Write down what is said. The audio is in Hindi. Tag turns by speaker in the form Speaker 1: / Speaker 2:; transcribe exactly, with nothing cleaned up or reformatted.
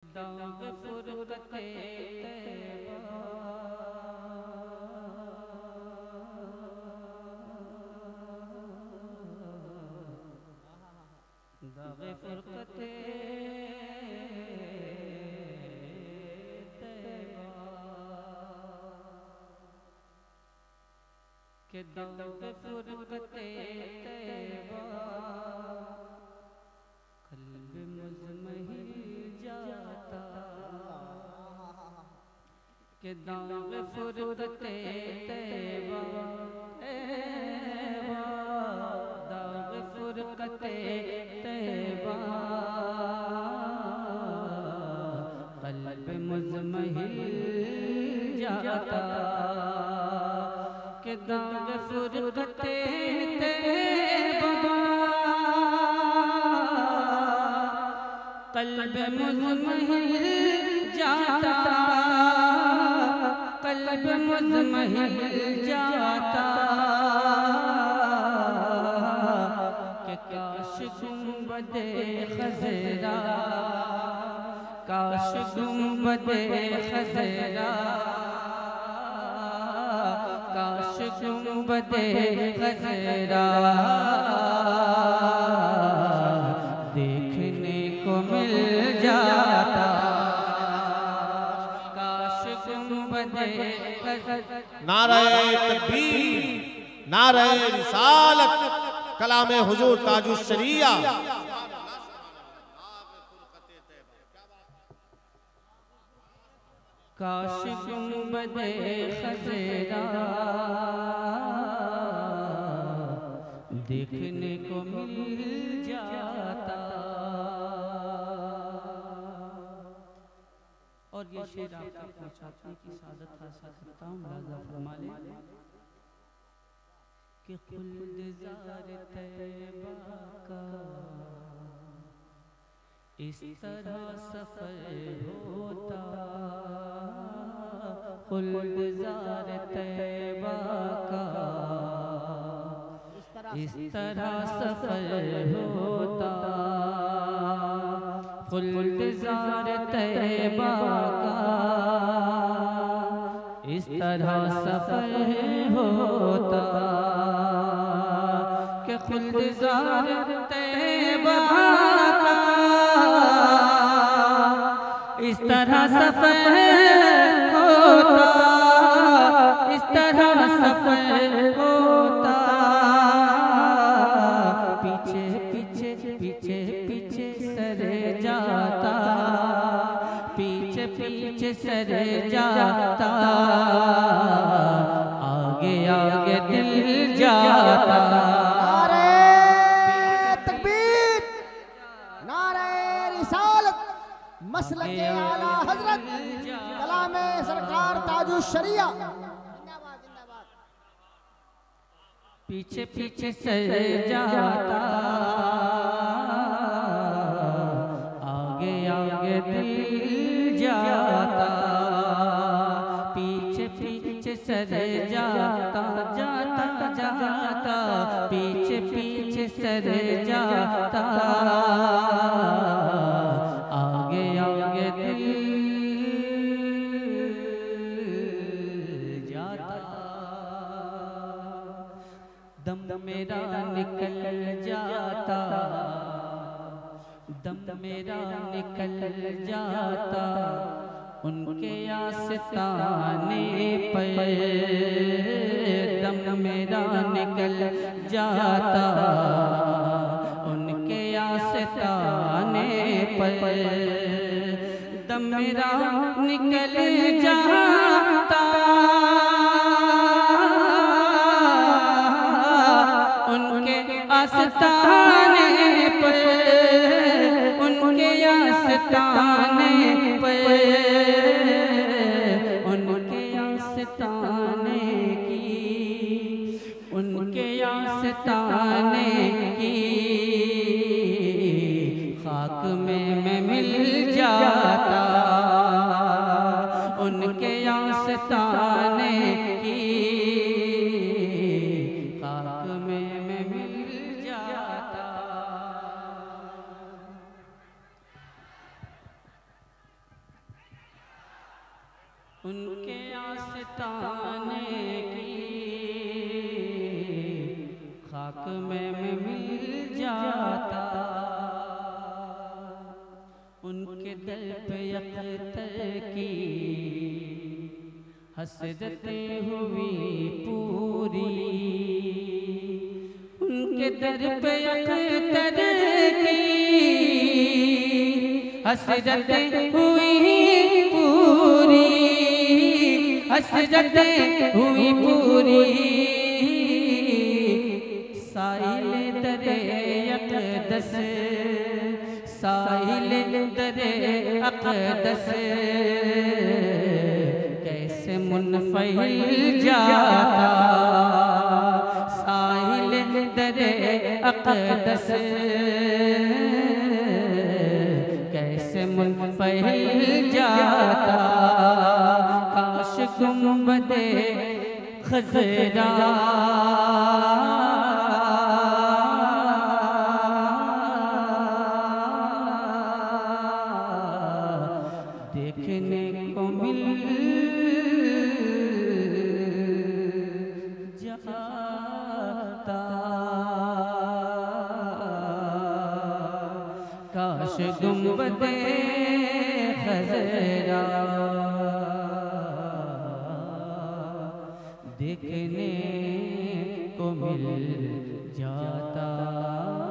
Speaker 1: दाग फुरकते दाग फुरकते के दाग फुरकते तैबा कल्ब मुज़महिल जाता के दाग फुरकते तैबा दाग फुरकते तैबा कल्ब मुज़महिल जाता के दाग फुरकते तैबा कल्ब मुज़महिल जाता कल्ब मुज़महिल जाता के काश गुंबदे खज़रा काश गुंबदे खज़रा काश गुंबदे खज़रा देखने को मिल जाता काश गुंबदे खज़रा।
Speaker 2: नारे तकबीर, नारे रिसालत, कलामे हुजूर ताजुश शरिया।
Speaker 1: काश गुंबदे खज़रा देखने को मिल जाता। और ये शेर आपको पहुंचाने की सादत हासिल करता हूँ। मुलाज़ा फरमा ले कि खुल्द-ज़ार तैबा का इस तरह सफर होता खुल्द-ज़ार तैबा का इस तरह सफर होता खुल्द-ज़ार तैबा का इस तरह सफर होता कि खुल्द-ज़ार तैबा का इस तरह सफर होता इस तरह सफर होता पीछे पीछे पीछे पीछे सरे जाता पीछे पीछे सरे जाता आगे आगे दिल जाता।
Speaker 3: मसलके आला हजरत कलामे सरकार ताजुश शरिया।
Speaker 1: पीछे पीछे सर जाता आगे आगे दिल जाता पीछे पीछे सर जाता जाता जाता पीछे पीछे सर जाता आगे आगे दिल जाता दम मेरा निकल जाता दम मेरा निकल जाता उनके आस्ताने पर दम मेरा निकल जाता उनके आस्ताने पर दम मेरा निकल जाता उनके आस्ताने पर उनके आस्ताने पर उनके आस्ताने की उनके आस्ताने की खाक में मैं मिल जाता उनके आस्ताने की खाक में मैं मिल जाता। उनके आस्ताने की खाक में मैं मिल जाता, उनके दर पे अख्तर की हसरतें हुई पूरी, उनके दर पे अख्तर की हसरतें हुई पूरी, हसरतें हुई पूरी। साहिल दरे अक़दस, साहिल दरे अक़दस कैसे मुनफ़िल जाता, साहिल दरे अक़दस कैसे मुनफ़िल जाता। काश गुंबदे ख़ज़रा देखने को मिल जाता, काश गुंबदे ख़ज़रा देखने को मिल जाता।